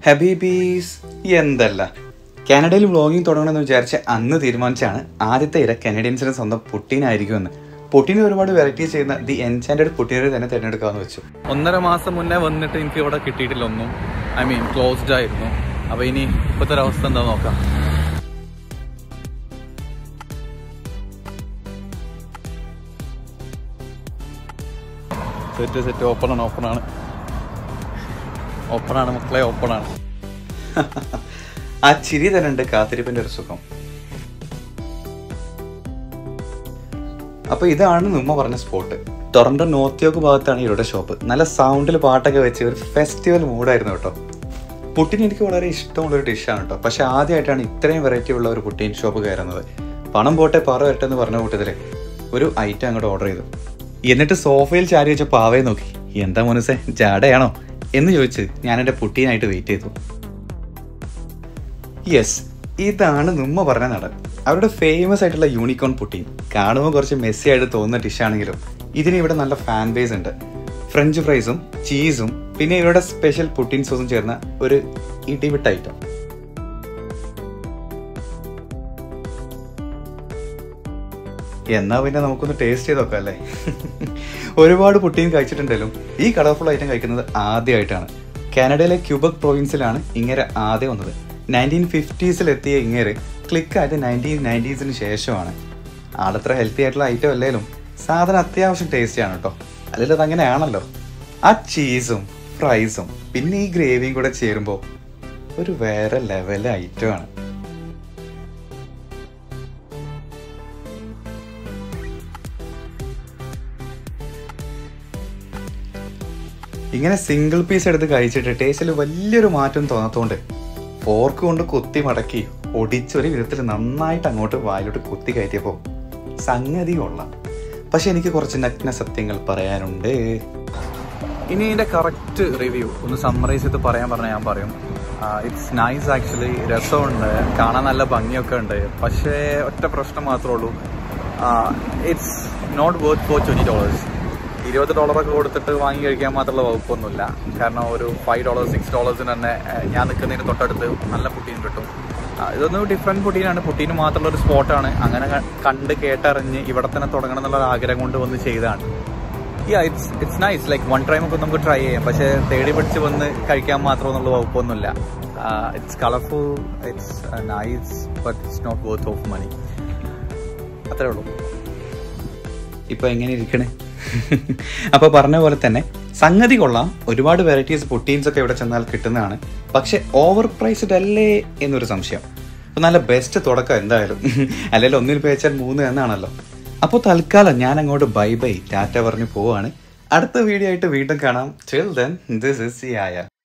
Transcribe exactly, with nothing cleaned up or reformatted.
ഹബീബീസ് എന്തല്ല കാനഡയിൽ വ്ളോഗിങ് തുടങ്ങണമെന്ന് വിചാരിച്ച് അന്ന് തീരുമാനിച്ചാണ് ആദ്യത്തെ ഇര കനേഡിയൻസിന് സ്വന്തം പുട്ടീൻ ആയിരിക്കുമെന്ന്. പുട്ടീൻ ഒരുപാട് വെറൈറ്റീസ് ചെയ്യുന്ന ദി എൻചാന്റഡ് പുട്ടീനറി തന്നെ തിരഞ്ഞെടുക്കാമെന്ന് വെച്ചു. ഒന്നര മാസം മുന്നേ വന്നിട്ട് എനിക്ക് ഇവിടെ കിട്ടിയിട്ടില്ല ഒന്നും. ഐ മീൻ ക്ലോസ്ഡ് ആയിരുന്നു. അപ്പൊ ഇനി ഇപ്പോഴത്തെ ഒരു അവസ്ഥ എന്താ നോക്കാം. സെറ്റ് സെറ്റ് ഓപ്പൺ ആണ് ഓപ്പൺ ആണ് ഓപ്പൺ ആണ് മക്കളെ ഓപ്പൺ ആണ്. ആ ചിരി തന്നെ ഉണ്ട് കാത്തിരിപ്പിന്റെ ഒരു സുഖം. അപ്പൊ ഇതാണ് നമ്മ പറഞ്ഞ സ്പോട്ട്. ടൊറന്റോ നോർത്ത് യോർക്ക് ഭാഗത്താണ് ഇവരുടെ ഷോപ്പ്. നല്ല സൗണ്ടിൽ പാട്ടൊക്കെ വെച്ച് ഒരു ഫെസ്റ്റിവൽ മൂഡായിരുന്നു കേട്ടോ. പുട്ടീൻ എനിക്ക് വളരെ ഇഷ്ടമുള്ളൊരു ഡിഷാണ് കേട്ടോ. പക്ഷെ ആദ്യമായിട്ടാണ് ഇത്രയും വെറൈറ്റി ഉള്ള ഒരു പുട്ടീൻ ഷോപ്പ് കയറുന്നത്. പണം പോട്ടെ പറ വരട്ടെ എന്ന് പറഞ്ഞ കൂട്ടത്തില് ഒരു ഐറ്റം അങ്ങോട്ട് ഓർഡർ ചെയ്തു. എന്നിട്ട് സോഫയിൽ ചാരി വെച്ച പാവയെ നോക്കി, എന്താ മോനുസേ ജാടയാണോ എന്ന് ചോദിച്ച് ഞാൻ എൻ്റെ പുട്ടീനായിട്ട് വെയിറ്റ് ചെയ്തു. യെസ്, ഇതാണ് നമ്മ പറഞ്ഞ നടൻ. അവരുടെ ഫേമസ് ആയിട്ടുള്ള യൂണിക്കോൺ പുട്ടീൻ. കാണുമ്പോൾ കുറച്ച് മെസ്സി ആയിട്ട് തോന്നുന്ന ഡിഷാണെങ്കിലും ഇതിന് ഇവിടെ നല്ല ഫാൻ ബേസ് ഉണ്ട്. ഫ്രഞ്ച് ഫ്രൈസും ചീസും പിന്നെ ഇവരുടെ സ്പെഷ്യൽ പുട്ടീൻ സോസും ചേർന്ന ഒരു ഇടിവിട്ട ഐറ്റം. എന്നാ പിന്നെ നമുക്കൊന്ന് ടേസ്റ്റ് ചെയ്ത് നോക്കാം അല്ലേ. ഒരുപാട് പുട്ടീൻ കഴിച്ചിട്ടുണ്ടെങ്കിലും ഈ കളർഫുൾ ഐറ്റം കഴിക്കുന്നത് ആദ്യമായിട്ടാണ്. കാനഡയിലെ ക്യൂബക് പ്രൊവിൻസിലാണ് ഇങ്ങനെ ആദ്യം വന്നത്. നയൻറ്റീൻ ഫിഫ്റ്റീസിൽ എത്തിയ ഇങ്ങേര് ക്ലിക്കായത് നയൻറ്റീൻ നയൻറ്റീസിന് ശേഷമാണ്. ആളത്ര ഹെൽത്തി ആയിട്ടുള്ള ഐറ്റം അല്ലേലും സാധനം അത്യാവശ്യം ടേസ്റ്റിയാണ് കേട്ടോ. അല്ലെങ്കിൽ അത് അങ്ങനെയാണല്ലോ. ആ ചീസും ഫ്രൈസും പിന്നെ ഈ ഗ്രേവിയും കൂടെ ചേരുമ്പോൾ ഒരു വേറെ ലെവൽ ഐറ്റമാണ്. ഇങ്ങനെ സിംഗിൾ പീസ് എടുത്ത് കഴിച്ചിട്ട് ടേസ്റ്റിൽ വലിയൊരു മാറ്റം തോന്നാത്തോണ്ട് ഫോർക്ക് കൊണ്ട് കുത്തി മടക്കി ഒടിച്ചൊരു വിധത്തിൽ നന്നായിട്ട് അങ്ങോട്ട് വായിലോട്ട് കുത്തി കയറ്റിയപ്പോൾ സംഗതി കൊള്ളാം. പക്ഷെ എനിക്ക് കുറച്ച് നഗ്ന സത്യങ്ങൾ പറയാനുണ്ട്. ഇനി ഇതിന്റെ കറക്റ്റ് റിവ്യൂ ഒന്ന് സമ്മറൈസ് ചെയ്ത് പറയാൻ പറഞ്ഞാൽ ഞാൻ പറയും, ഇറ്റ്സ് നൈസ് ആക്ച്വലി. രസമുണ്ട്, കാണാൻ നല്ല ഭംഗിയൊക്കെ ഉണ്ട്. പക്ഷേ ഒറ്റ പ്രശ്നം മാത്രമേ ഉള്ളൂ, it's not worth for twenty dollars. ഇരുപത് ഡോളറൊക്കെ കൊടുത്തിട്ട് വാങ്ങി കഴിക്കാൻ മാത്രമുള്ള വകുപ്പൊന്നുമില്ല. കാരണം ഒരു ഫൈവ് ഡോളേഴ്സ് സിക്സ് ഡോളേഴ്സിന് തന്നെ ഞാൻ നിൽക്കുന്നതിന് തൊട്ടടുത്ത് നല്ല പുട്ടീൻ കിട്ടും. ഇതൊന്നും ഡിഫറെൻറ്റ് പുട്ടീനാണ്. പുട്ടീന് മാത്രമുള്ള ഒരു സ്പോട്ടാണ്. അങ്ങനെ കണ്ട് കേട്ടറിഞ്ഞ് ഇവിടെ തന്നെ തുടങ്ങണം എന്നുള്ള ആഗ്രഹം കൊണ്ട് വന്ന് ചെയ്തതാണ്. Yeah it's it's nice. Like one time ഒക്കെ നമുക്ക് ട്രൈ ചെയ്യാം. പക്ഷേ തേടി പിടിച്ച് വന്ന് കഴിക്കാൻ മാത്രം എന്നുള്ള വകുപ്പൊന്നുമില്ല. It's colourful, it's nice, but it's not worth of money. അത്രേ ഉള്ളൂ. ഇപ്പൊ എങ്ങനെ ഇരിക്കണേ? അപ്പൊ പറഞ്ഞ പോലെ തന്നെ സംഗതി കൊള്ളാം. ഒരുപാട് വെറൈറ്റീസ് പുട്ടീൻസ് ഒക്കെ ഇവിടെ ചെന്നാൽ കിട്ടുന്നതാണ്. പക്ഷെ ഓവർ പ്രൈസ്ഡ് അല്ലേ എന്നൊരു സംശയം. അപ്പൊ നല്ല ബെസ്റ്റ് തുടക്കം എന്തായാലും. അല്ലെങ്കിൽ ഒന്നിൽ പേച്ചാൽ മൂന്ന് എന്നാണല്ലോ. അപ്പോൾ തൽക്കാലം ഞാൻ അങ്ങോട്ട് ബൈ ബൈ ടാറ്റ പറഞ്ഞു പോവാണ്. അടുത്ത വീഡിയോ ആയിട്ട് വീണ്ടും കാണാം. Till then, this is Yaya.